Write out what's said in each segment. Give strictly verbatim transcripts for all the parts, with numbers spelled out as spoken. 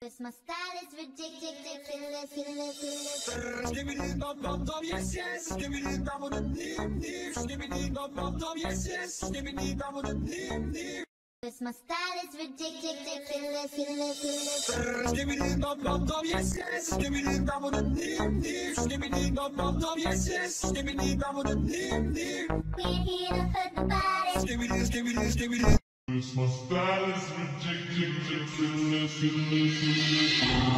Cause my style is ridiculous, ridiculous. Skibbity dum dum dum, yes yes. Skibbity dum dum dim dim. Skibbity dum dum dum, yes yes. Skibbity dum dum dim dim. Cause my style is ridiculous, ridiculous. Skibbity dum dum dum, yes yes. Skibbity dum dum dim dim. Skibbity dum dum dum, yes yes. Skibbity dum dum dim dim. We ain't here to hurt nobody. Skibbity skibbity skibbity. Cause my style is ridiculous, ridiculous.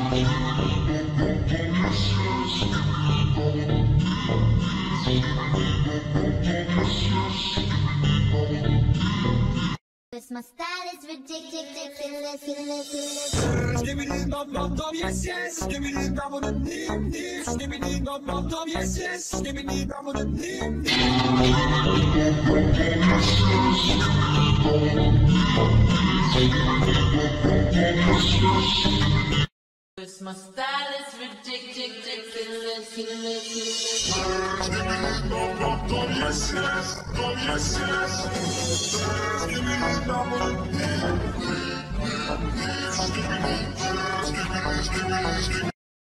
Cause my style is ridiculous, ridiculous. Skibbity dum dum dum, yes yes. Skibbity dum dum dim dim. Skibbity dum dum dum, yes yes. Skibbity dum dum dim dim. Cause my style is ridiculous, ridiculous. Skibbity dum dum dum, yes yes. Dum yes yes. Skibbity dum dum dim dim. Skibbity skibbity skibbity skibbity.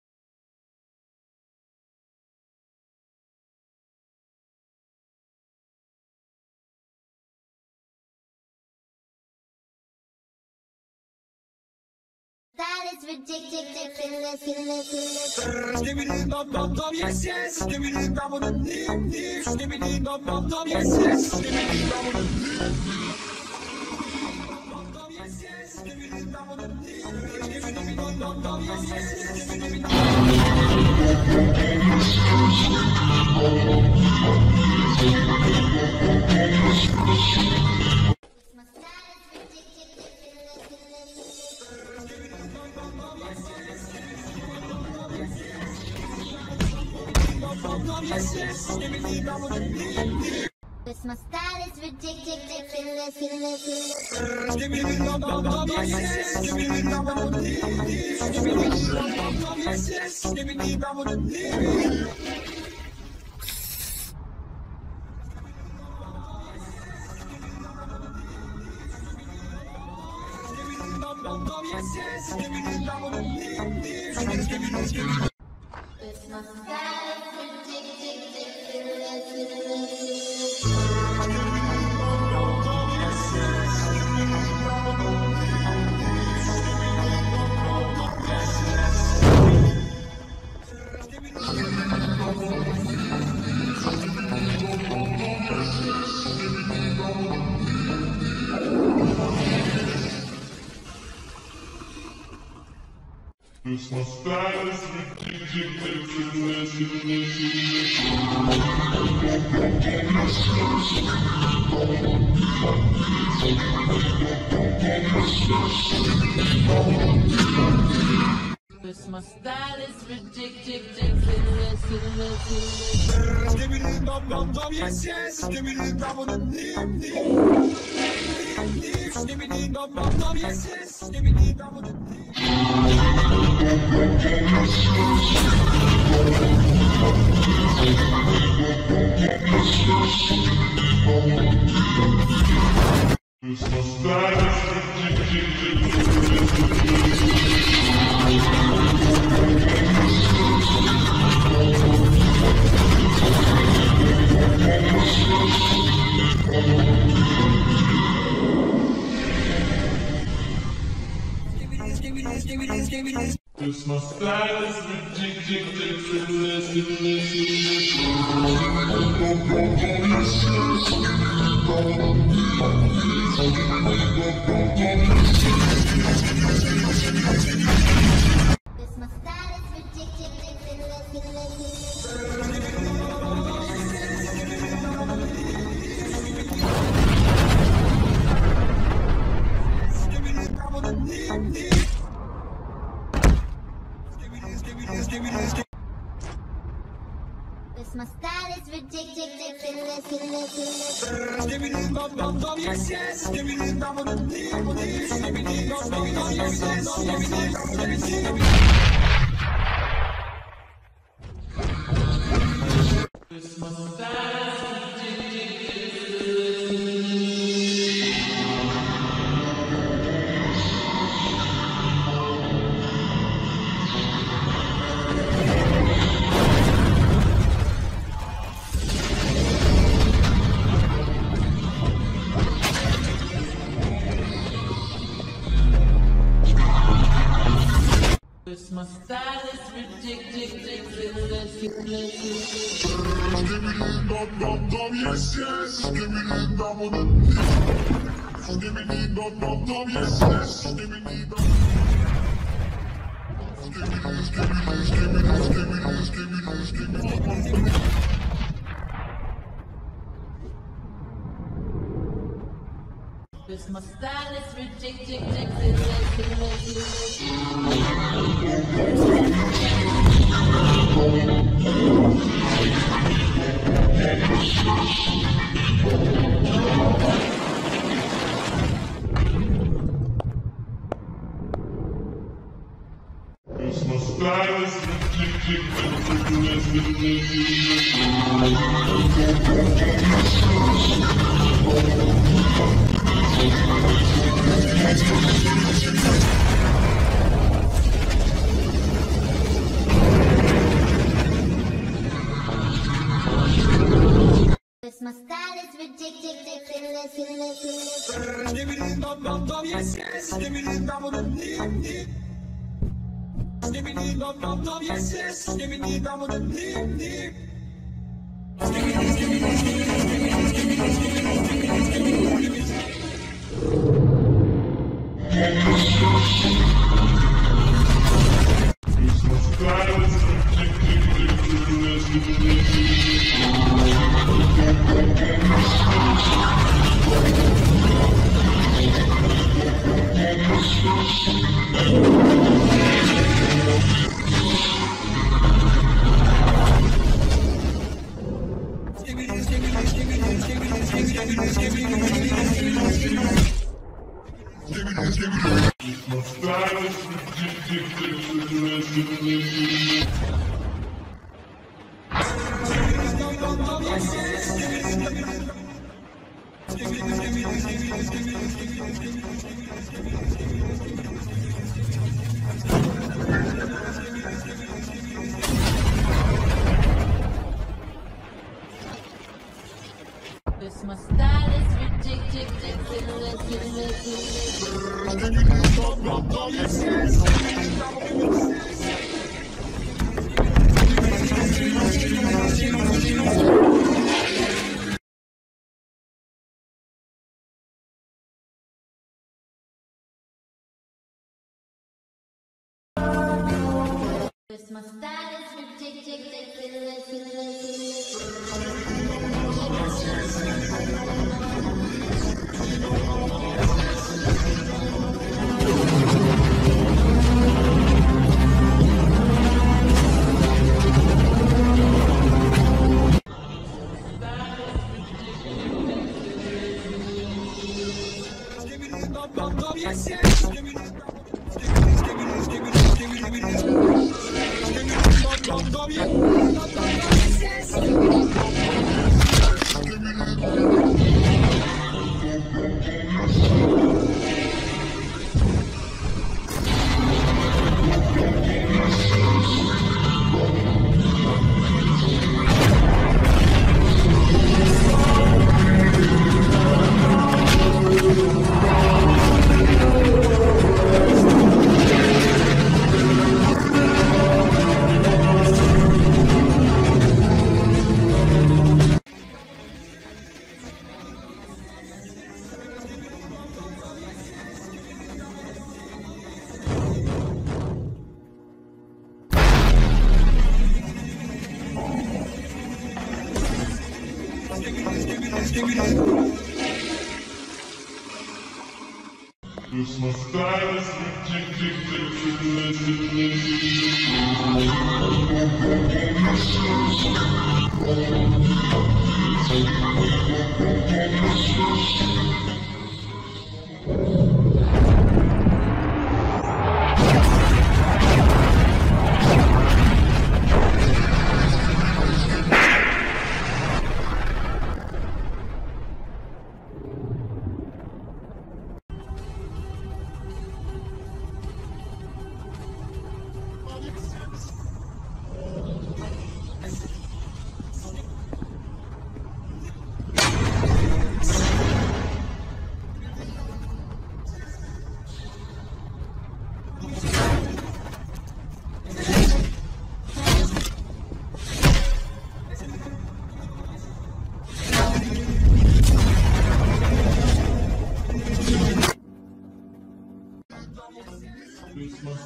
Style is ridiculous, ridiculous. Skibbity dum dum dum, yes yes. Skibbity dum dum dim dim. Skibbity dum dum dum, yes yes. Skibbity dum dum dim dim. Yes yes. Skibbity dum dum dim dim. Skibbity dum dum dum, yes yes. Skibbity dum yes yes. Skibbity dum dum dim dim. Cause my style is ridiculous, ridiculous. Skibbity dum dum dum, yes yes. Skibbity dum dum dim dim. Skibbity dum dum dum, yes yes. Skibbity dum dum dim dim. Dum dum dum, yes yes. Skibbity dum dum dim dim. Skibbity skibbity skibbity. Cause my style is ridiculous, ridiculous. Cause my style is ridiculous, ridiculous. Cause my style is ridiculous, ridiculous. Skibbity dum dum dum, yes yes. Skibbity dum dum dim dim. Skibbity dum dum dum, yes yes. Skibbity dum dum dim. Cause my style is ridiculous. Cause my style is ridiculous, Cause my style is ridiculous, ridiculous. Skibbity dum dum dim dim. Skibbity skibbity skibbity skibbity. Cause my style is ridiculous, ridiculous. Skibbity dum dum dum, yes yes. Skibbity dum dum dim dim. Skibbity dum dum dum, yes yes. Skibbity dum dum dim dim. Cause my style is ridiculous. Christmas style is ridiculous. Dum dum dum, yes yes. Give me the dum dum. Give me the dum dum dum, yes yes. Give me the dum. Give me this, give me this, give me this, give me this, give me this, give me this. Christmas style is ridiculous. Christmas style is Christmas style is ridiculous. Give me the dum dum dum, yes yes. Give me the dum dum dum. Give me the dum dum dum, yes yes. Give me the dum dum dum. Give me this, give me this, give me this, give me this, give me this, give me this, give me this, give me this, Christmas style is Christmas style is ridiculous. Christmas style is ridiculous. yes yes. Give me this, give me this, give me this, give me this, give me this. Give me this dum dum dum, yes yes. Give me this. Christmas style is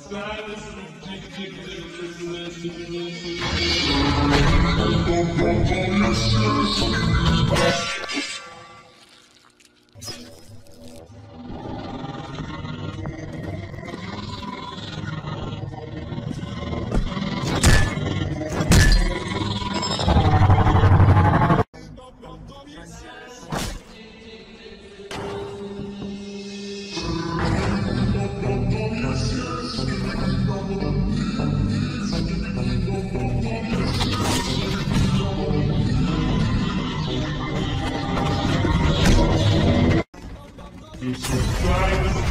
style is ridiculous. This style is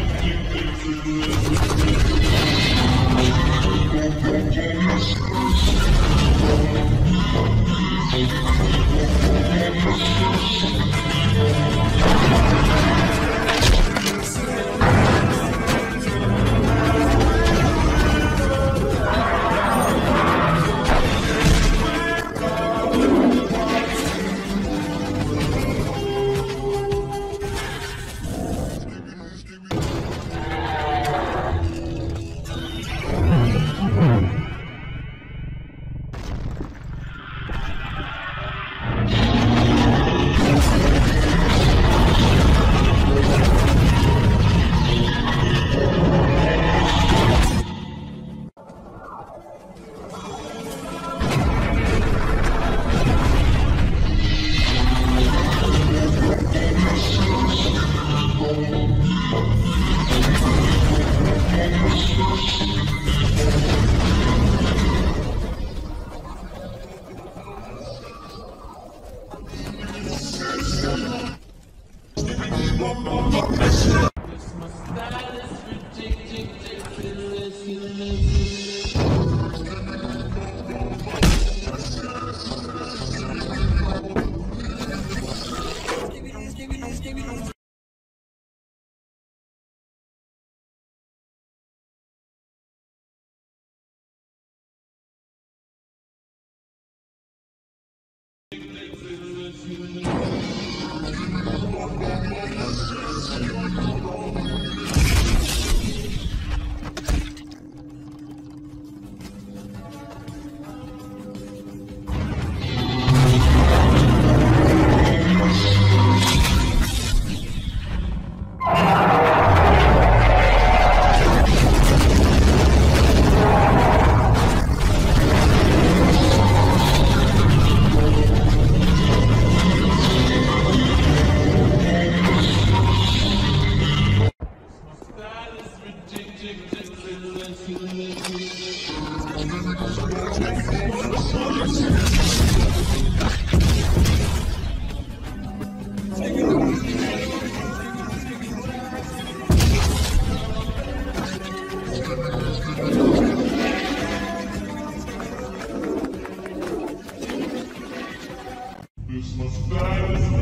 This my style is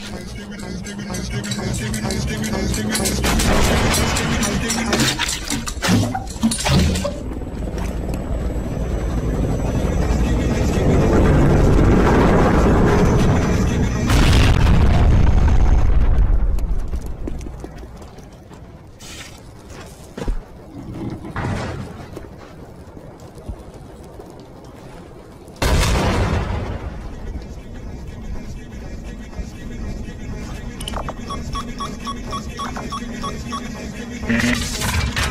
Thank you.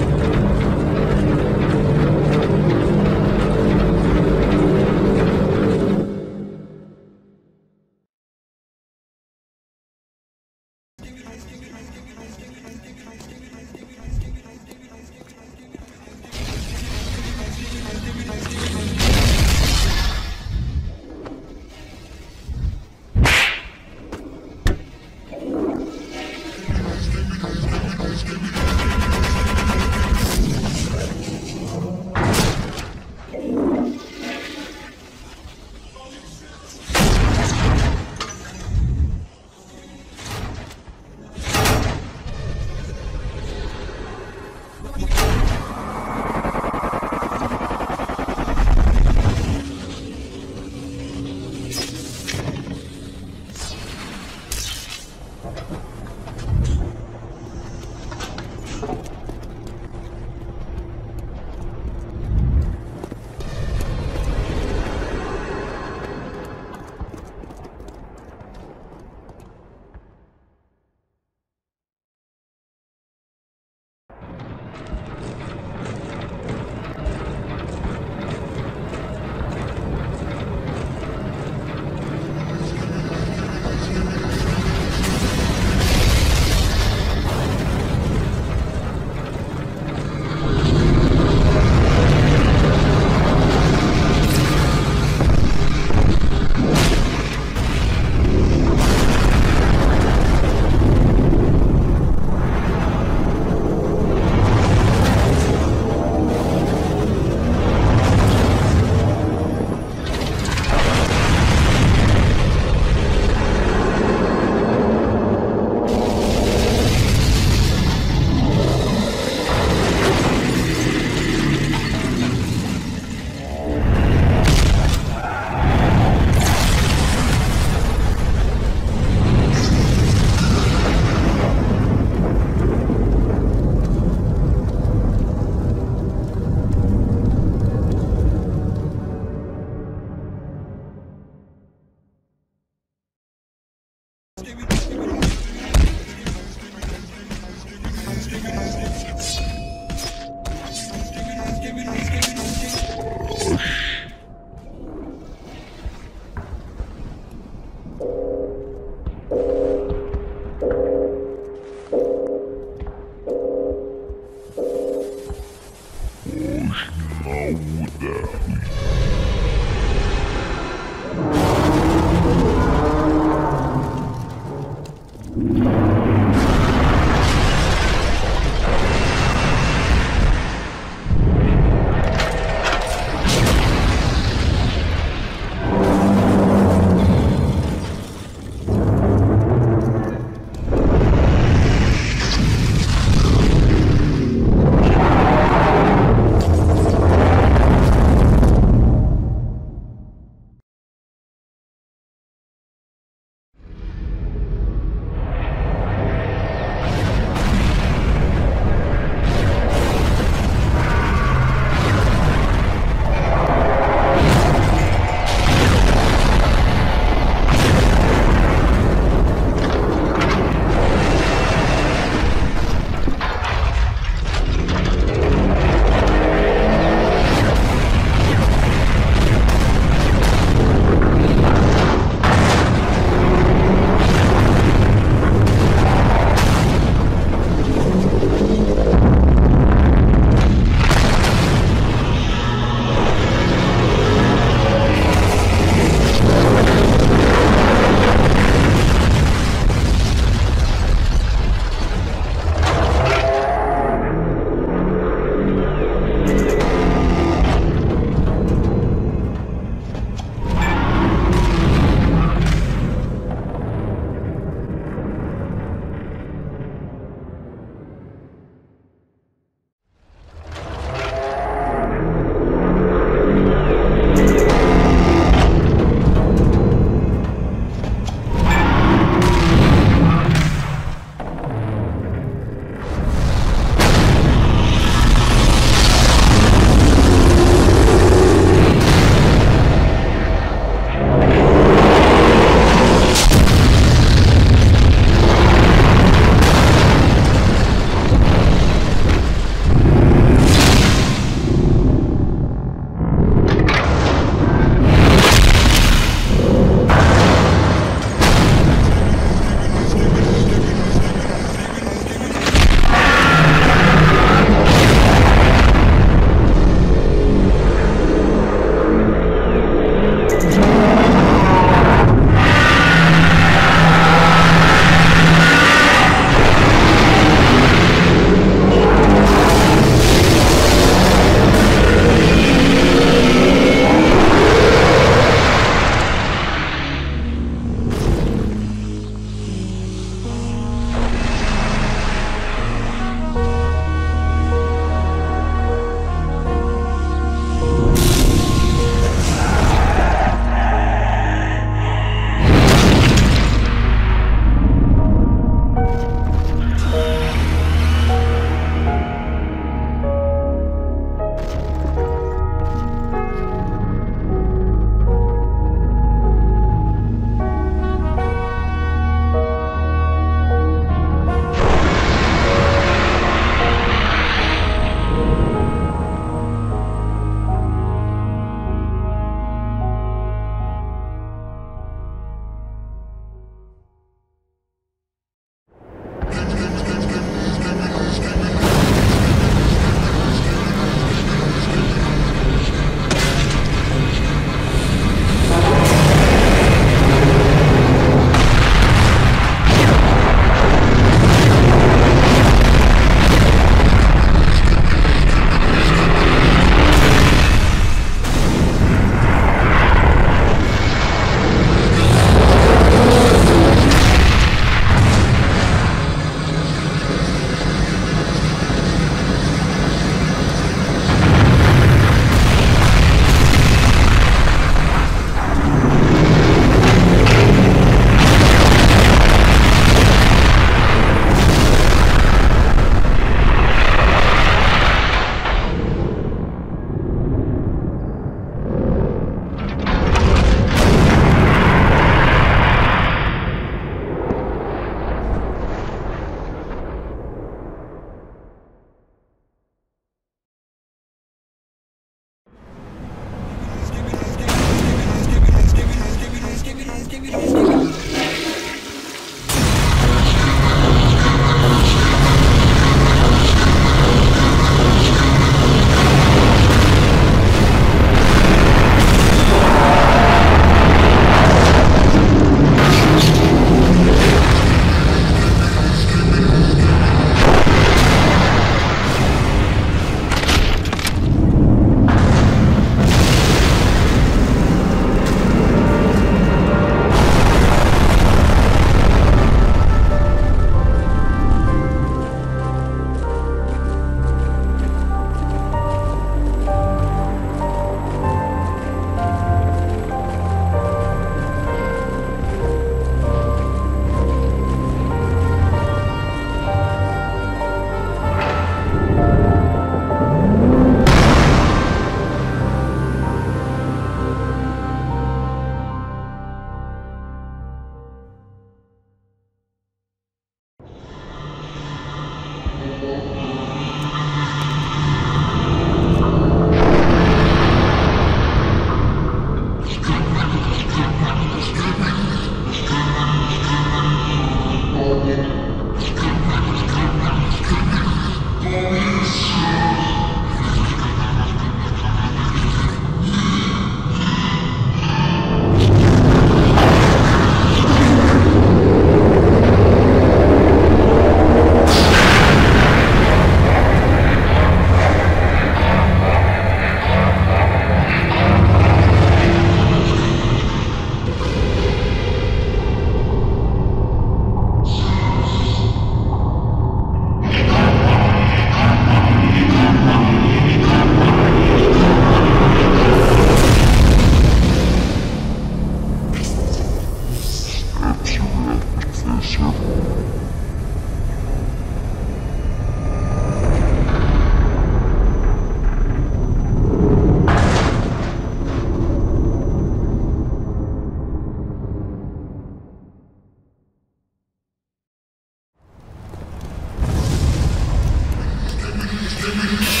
Give me